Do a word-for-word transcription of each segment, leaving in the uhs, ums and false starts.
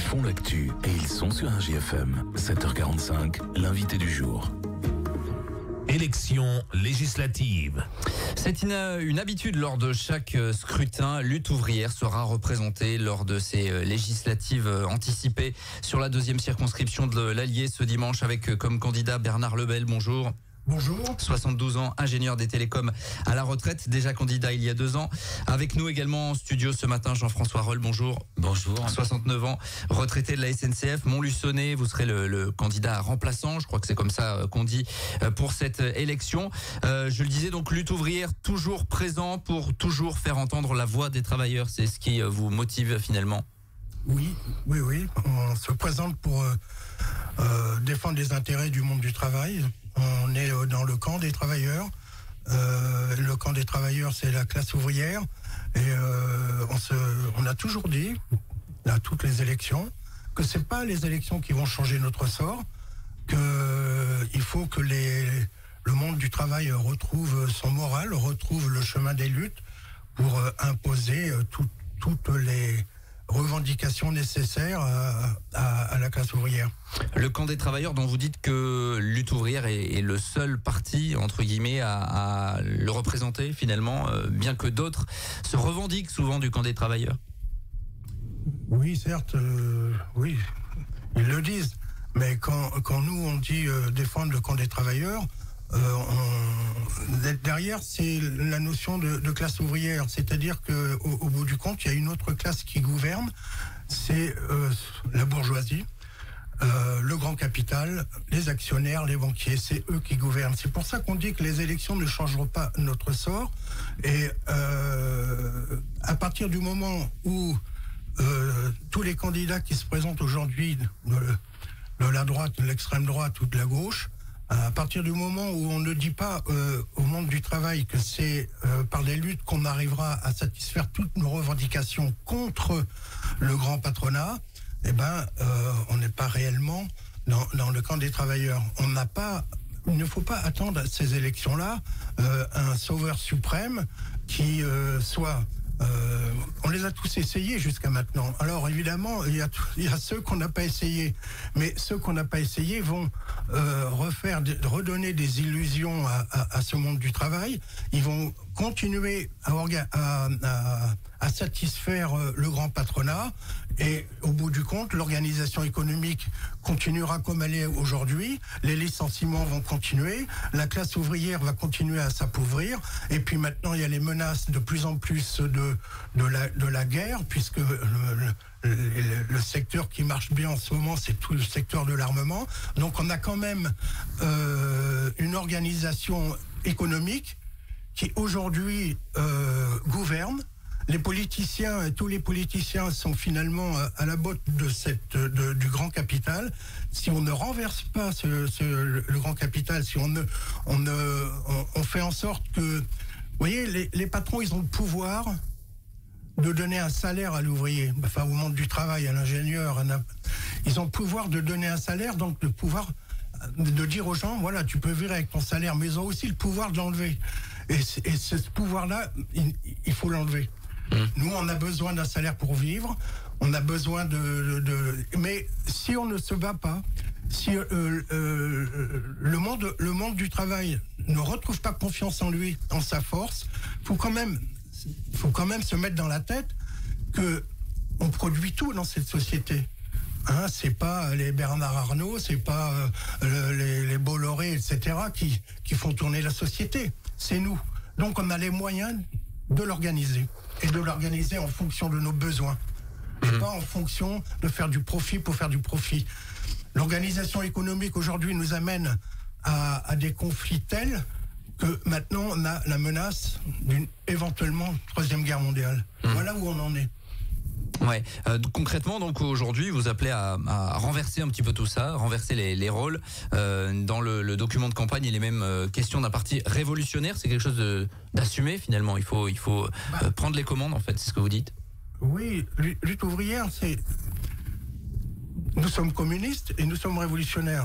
font l'actu et ils sont sur un J F M. sept heures quarante-cinq, l'invité du jour. Élections législatives. C'est une, une habitude lors de chaque scrutin. Lutte ouvrière sera représentée lors de ces législatives anticipées sur la deuxième circonscription de l'Allier ce dimanche avec comme candidat Bernard Lebel. Bonjour. Bonjour. soixante-douze ans, ingénieur des télécoms à la retraite, déjà candidat il y a deux ans. Avec nous également en studio ce matin Jean-François Roll, bonjour. Bonjour. soixante-neuf ans, retraité de la S N C F, Montluçonnet, vous serez le, le candidat remplaçant, je crois que c'est comme ça qu'on dit pour cette élection. Euh, je le disais donc, lutte ouvrière toujours présent pour toujours faire entendre la voix des travailleurs, c'est ce qui vous motive finalement? Oui, oui, oui, on se présente pour euh, euh, défendre les intérêts du monde du travail. On est dans le camp des travailleurs. Euh, le camp des travailleurs, c'est la classe ouvrière. Et euh, on, se, on a toujours dit, à toutes les élections, que c'est pas les élections qui vont changer notre sort, qu'il faut que les, le monde du travail retrouve son moral, retrouve le chemin des luttes pour imposer tout, toutes les revendications nécessaires à, à, à la classe ouvrière. Le camp des travailleurs dont vous dites que Lutte ouvrière est, est le seul parti, entre guillemets, à, à le représenter finalement, euh, bien que d'autres se revendiquent souvent du camp des travailleurs. Oui, certes, euh, oui, ils le disent. Mais quand, quand nous, on dit euh, défendre le camp des travailleurs, euh, on, derrière, c'est la notion de, de classe ouvrière. C'est-à-dire qu'au au bout du compte, il y a une autre classe qui gouverne, c'est euh, la bourgeoisie. Euh, le grand capital, les actionnaires, les banquiers, c'est eux qui gouvernent. C'est pour ça qu'on dit que les élections ne changeront pas notre sort. Et euh, à partir du moment où euh, tous les candidats qui se présentent aujourd'hui de, de la droite, de l'extrême droite ou de la gauche, à partir du moment où on ne dit pas euh, au monde du travail que c'est euh, par les luttes qu'on arrivera à satisfaire toutes nos revendications contre le grand patronat, eh ben, euh, on n'est pas réellement dans, dans le camp des travailleurs. On n'a pas, il ne faut pas attendre à ces élections-là euh, un sauveur suprême qui euh, soit. Euh, on les a tous essayés jusqu'à maintenant. Alors évidemment, il y a, il y a ceux qu'on n'a pas essayés, mais ceux qu'on n'a pas essayés vont euh, refaire, redonner des illusions à, à, à ce monde du travail. Ils vont continuer à, à, à, à satisfaire le grand patronat et au bout du compte, l'organisation économique continuera comme elle est aujourd'hui, les licenciements vont continuer, la classe ouvrière va continuer à s'appauvrir et puis maintenant il y a les menaces de plus en plus de, de, la, de la guerre puisque le, le, le, le secteur qui marche bien en ce moment c'est tout le secteur de l'armement. Donc on a quand même euh, une organisation économique qui aujourd'hui euh, gouverne. Les politiciens, tous les politiciens sont finalement à la botte de cette, de, du grand capital. Si on ne renverse pas ce, ce, le grand capital, si on ne, on ne, on, on fait en sorte que, vous voyez, les, les patrons, ils ont le pouvoir de donner un salaire à l'ouvrier, enfin au monde du travail, à l'ingénieur. Ils ont le pouvoir de donner un salaire, donc le pouvoir de dire aux gens, voilà, tu peux vivre avec ton salaire, mais ils ont aussi le pouvoir de l'enlever. Et, et ce pouvoir-là, il, il faut l'enlever. Mmh. Nous, on a besoin d'un salaire pour vivre, on a besoin de, de, de... Mais si on ne se bat pas, si euh, euh, le, monde, le monde du travail ne retrouve pas confiance en lui, en sa force, il faut quand même, faut quand même se mettre dans la tête que on produit tout dans cette société. Hein, c'est pas les Bernard Arnault, c'est pas euh, les, les Bolloré, et cetera qui, qui font tourner la société. C'est nous. Donc on a les moyens de l'organiser. Et de l'organiser en fonction de nos besoins. Et mmh. pas en fonction de faire du profit pour faire du profit. L'organisation économique aujourd'hui nous amène à, à des conflits tels que maintenant on a la menace d'une éventuellement troisième guerre mondiale. Mmh. Voilà où on en est. Ouais. Euh, concrètement, donc aujourd'hui, vous appelez à, à renverser un petit peu tout ça, renverser les, les rôles. Euh, dans le, le document de campagne, il est même euh, question d'un parti révolutionnaire. C'est quelque chose de, d'assumé finalement. Il faut, il faut bah, euh, prendre les commandes en fait. C'est ce que vous dites. Oui, lutte ouvrière, c'est. Nous sommes communistes et nous sommes révolutionnaires.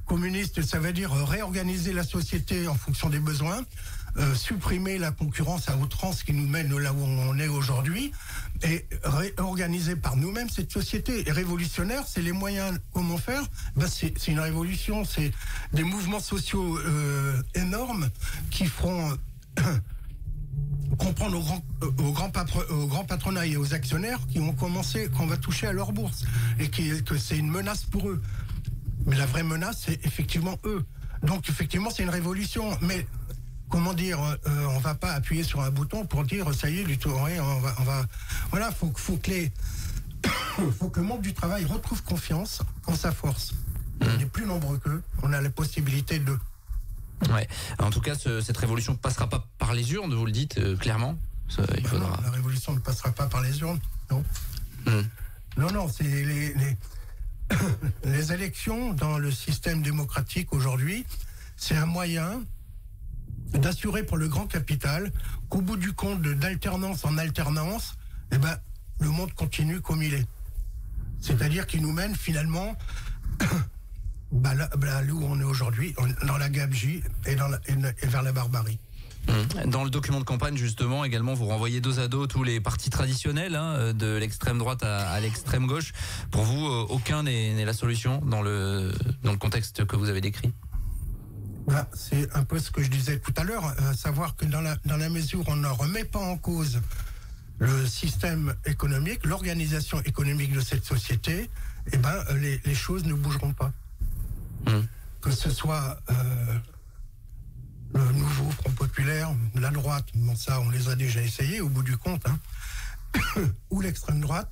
communiste, ça veut dire réorganiser la société en fonction des besoins, euh, supprimer la concurrence à outrance qui nous mène là où on est aujourd'hui, et réorganiser par nous-mêmes cette société. Et révolutionnaire, c'est les moyens. Comment faire? Ben c'est, c'est une révolution, c'est des mouvements sociaux euh, énormes qui feront euh, comprendre aux grands, aux, grands patro, aux grands patronats et aux actionnaires qui ont commencé, qu'on va toucher à leur bourse, et qui, que c'est une menace pour eux. Mais la vraie menace, c'est effectivement eux. Donc effectivement, c'est une révolution. Mais comment dire, euh, on va pas appuyer sur un bouton pour dire ça y est, du tout, ouais, on va, on va. Voilà, faut, faut que les, faut que le monde du travail retrouve confiance en sa force. Mmh. On est plus nombreux qu'eux. On a la possibilité de. Ouais. En tout cas, ce, cette révolution ne passera pas par les urnes, vous le dites euh, clairement. Ça, il bah faudra... non, la révolution ne passera pas par les urnes. Non. Mmh. Non, non, c'est les, les, les élections dans le système démocratique aujourd'hui, c'est un moyen d'assurer pour le grand capital qu'au bout du compte, d'alternance en alternance, eh ben, le monde continue comme il est. C'est-à-dire qu'il nous mène finalement bah là, bah là où on est aujourd'hui, dans la gabegie et, dans la, et, et vers la barbarie. Dans le document de campagne, justement, également, vous renvoyez dos à dos tous les partis traditionnels, hein, de l'extrême droite à, à l'extrême gauche. Pour vous, euh, aucun n'est, n'est la solution dans le, dans le contexte que vous avez décrit? Bah, c'est un peu ce que je disais tout à l'heure, à savoir que dans la, dans la mesure où on ne remet pas en cause le système économique, l'organisation économique de cette société, eh ben, les, les choses ne bougeront pas. Mmh. Que ce soit... Euh, le nouveau Front populaire, la droite, bon ça on les a déjà essayés au bout du compte, hein, ou l'extrême droite.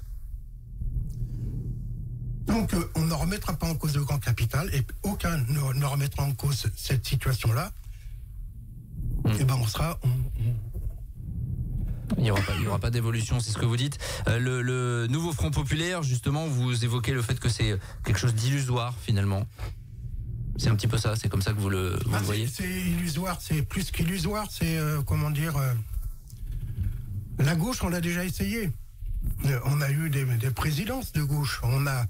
Donc euh, on ne remettra pas en cause le grand capital et aucun ne, ne remettra en cause cette situation-là. Mmh. Et ben on sera... On, on... Il n'y aura pas, il y aura pas d'évolution, c'est ce que vous dites. Euh, le, le nouveau Front populaire, justement, vous évoquez le fait que c'est quelque chose d'illusoire finalement. C'est un petit peu ça, c'est comme ça que vous le, vous ah, le voyez. C'est, c'est illusoire, c'est plus qu'illusoire, c'est euh, comment dire. Euh, la gauche, on l'a déjà essayé. Euh, on a eu des, des présidences de gauche. On a.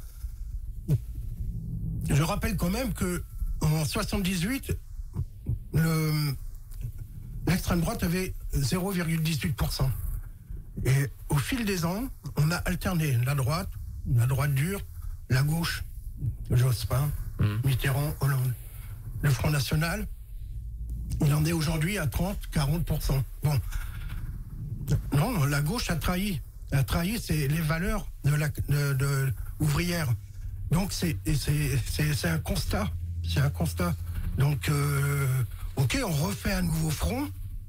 Je rappelle quand même que en soixante-dix-huit, le, l'extrême droite avait zéro virgule dix-huit pour cent. Et au fil des ans, on a alterné la droite, la droite dure, la gauche, Jospin. Mitterrand, Hollande. Le Front National, il en est aujourd'hui à trente à quarante pour cent. Bon. Non, la gauche a trahi. A trahi, c'est les valeurs de la, de, de ouvrière. Donc, c'est, c'est, c'est, c'est un constat. C'est un constat. Donc, euh, ok, on refait un nouveau front.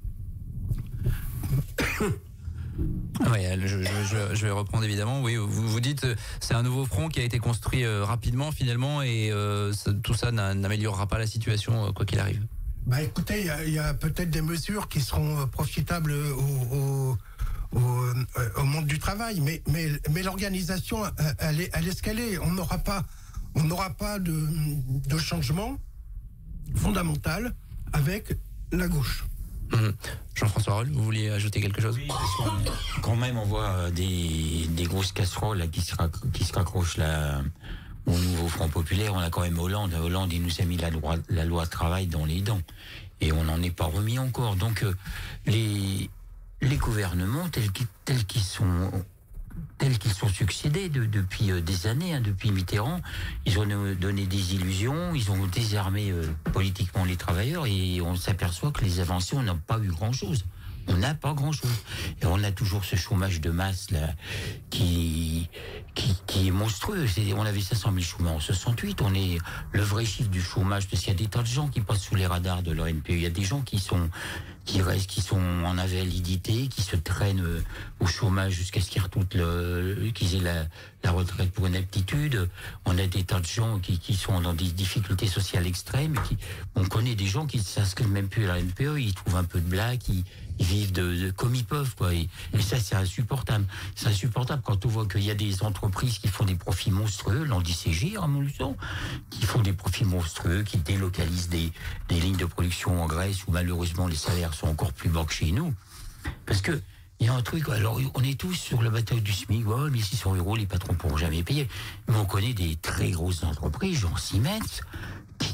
Oui, je, je, je, je vais reprendre évidemment. Oui, vous, vous dites c'est un nouveau front qui a été construit euh, rapidement finalement et euh, ça, tout ça n'a, n'améliorera pas la situation euh, quoi qu'il arrive. Bah écoutez, il y a, y a peut-être des mesures qui seront profitables au, au, au, au monde du travail, mais, mais, mais l'organisation, elle est, elle est ce qu'elle est. On n'aura pas, on n'aura pas de, de changement fondamental avec la gauche. Mmh. Jean-François Roll, vous vouliez ajouter quelque chose? Oui, parce qu'on, quand même, on voit des, des grosses casseroles là, qui, se rac- qui se raccrochent là, au nouveau Front populaire. On a quand même Hollande. Hollande, il nous a mis la loi, la loi travail dans les dents. Et on n'en est pas remis encore. Donc, euh, les, les gouvernements, tels qu'ils, tels qu'ils sont... tels qu'ils sont succédés de, depuis euh, des années, hein, depuis Mitterrand, ils ont euh, donné des illusions, ils ont désarmé euh, politiquement les travailleurs et on s'aperçoit que les avancées, on n'a pas eu grand-chose. On n'a pas grand-chose. Et on a toujours ce chômage de masse là qui qui, qui est monstrueux. C'est, on avait cinq cent mille chômeurs en soixante-huit. On est le vrai chiffre du chômage parce qu'il y a des tas de gens qui passent sous les radars de l'O N P E. Il y a des gens qui sont qui restent, qui sont en invalidité, qui se traînent au chômage jusqu'à ce qu'ils retrouvent le, qu'ils aient la, la retraite pour une aptitude. On a des tas de gens qui, qui sont dans des difficultés sociales extrêmes. Qui, on connaît des gens qui ne s'inscrivent même plus à la N P E, ils trouvent un peu de blague, ils, ils vivent de, de comme ils peuvent, quoi. Et, et ça, c'est insupportable. C'est insupportable quand on voit qu'il y a des entreprises qui font des profits monstrueux, l'Andy C G, à mon sens, qui font des profits monstrueux, qui délocalisent des, des lignes de production en Grèce où malheureusement les salaires sont encore plus bas que chez nous. Parce que il y a un truc, alors on est tous sur le bateau du SMIC, oh, mille six cents euros, les patrons pourront jamais payer. Mais on connaît des très grosses entreprises, genre Siemens, qui,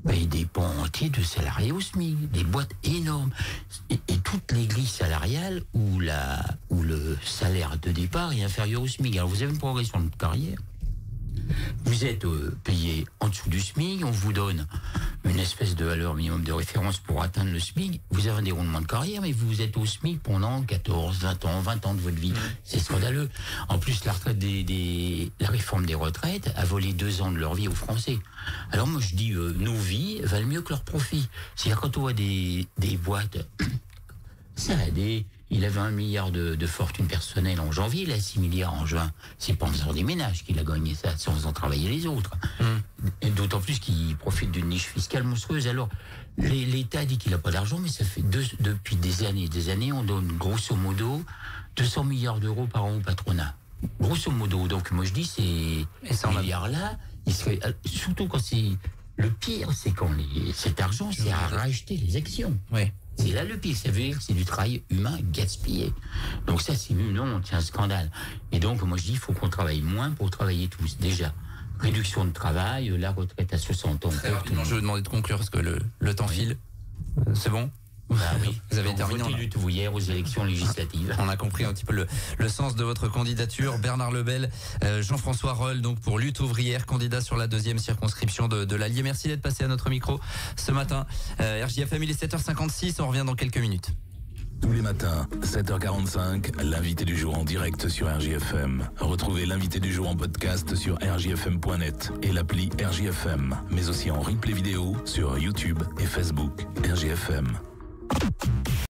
paye des pans entiers de salariés au SMIC, des boîtes énormes. Et, et toutes les grilles salariales où, la, où le salaire de départ est inférieur au SMIC. Alors vous avez une progression de carrière. Vous êtes euh, payé en dessous du SMIC, on vous donne une espèce de valeur minimum de référence pour atteindre le SMIC. Vous avez un déroulement de carrière, mais vous êtes au SMIC pendant quatorze, vingt ans, vingt ans de votre vie. C'est scandaleux. En plus, la retraite des, des, la réforme des retraites a volé deux ans de leur vie aux Français. Alors moi, je dis, euh, nos vies valent mieux que leurs profits. C'est-à-dire quand on voit des, des boîtes, ça a des... Il avait un milliard de, de fortune personnelle en janvier, il a six milliards en juin. C'est pas en faisant des ménages qu'il a gagné ça, c'est en faisant travailler les autres. Mmh. Et d'autant plus qu'il profite d'une niche fiscale monstrueuse. Alors, les, l'État dit qu'il n'a pas d'argent, mais ça fait deux, depuis des années et des années, on donne grosso modo deux cents milliards d'euros par an au patronat. Grosso modo. Donc, moi je dis, ces milliards-là, il serait, surtout quand c'est... Le pire, c'est quand les, cet argent sert à racheter les actions. Oui. C'est là le pire, ça veut dire que c'est du travail humain gaspillé. Donc ça, c'est une honte, c'est un scandale. Et donc, moi je dis, il faut qu'on travaille moins pour travailler tous, déjà. Réduction de travail, la retraite à soixante ans. Très rapidement, je vais vous demander de conclure parce que le, le temps oui. file. C'est bon ? Bah oui. Vous avez donc, terminé. Votez lutte hier aux élections législatives. On a compris un petit peu le, le sens de votre candidature. Bernard Lebel, euh, Jean-François Roll, donc pour Lutte ouvrière, candidat sur la deuxième circonscription de, de l'Allier. Merci d'être passé à notre micro ce matin. Euh, R J F M, il est sept heures cinquante-six. On revient dans quelques minutes. Tous les matins, sept heures quarante-cinq, l'invité du jour en direct sur R J F M. Retrouvez l'invité du jour en podcast sur r j f m point net et l'appli R J F M, mais aussi en replay vidéo sur YouTube et Facebook. R J F M.